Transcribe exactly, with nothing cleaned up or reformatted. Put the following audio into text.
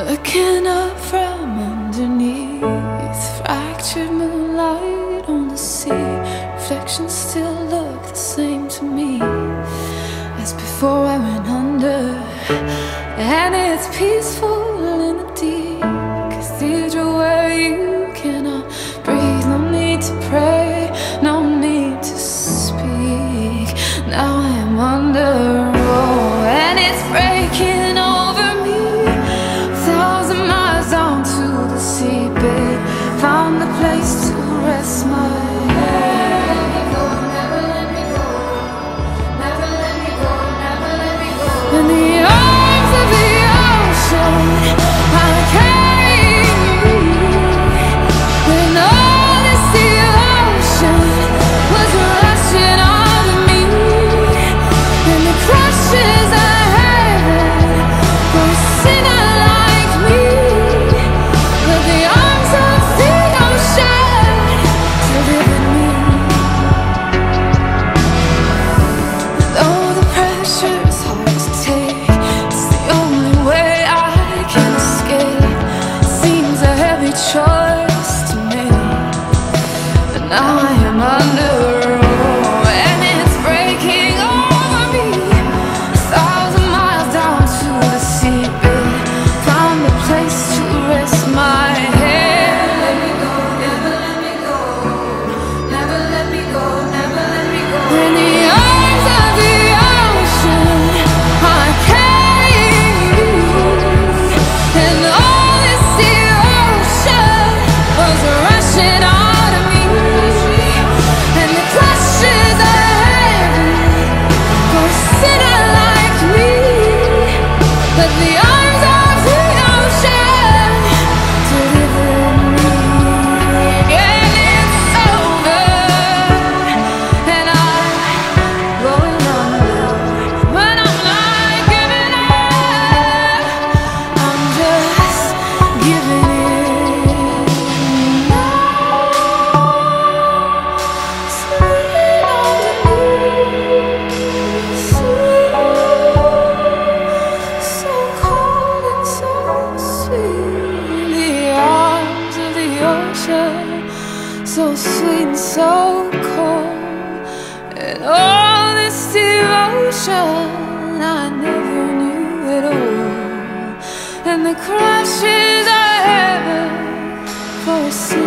Looking up from underneath, fractured moonlight on the sea. Reflections still look the same to me as before I went under. And it's peaceful in the deep cathedral where you cannot breathe. No need to pray, no need to speak. Now I am under, oh, and it's breaking over me. Thousand miles down to the seabed, found a place to rest my head. Never let me go, never let me go, never let me go, never let me go. In the arms of the ocean, I carry you. When all this devotion was rushing out of me, and the crushes I had for a sinner like me, but the arms of the ocean delivered me. Though the pressure's hard to take, it's the only way I can escape. Seems a heavy choice to make, but now I am under, oh, and it's breaking over me. A thousand miles down to the seabed, found a place to rest my head. Never let me go, never let me go, never let me go, never let me go. In the arms of the ocean, I carry you, and all this devotion was rushing out of me, and the crushes I had for a sinner like me, but the arms of the ocean delivered me. And it's over, and I'm going under, but I'm not giving up. I'm just giving in now. Sitting underneath, so cold and so sweet. The arms of the ocean, so sweet and so cold. And all this devotion I never knew at all. And the crashes I had for a sinner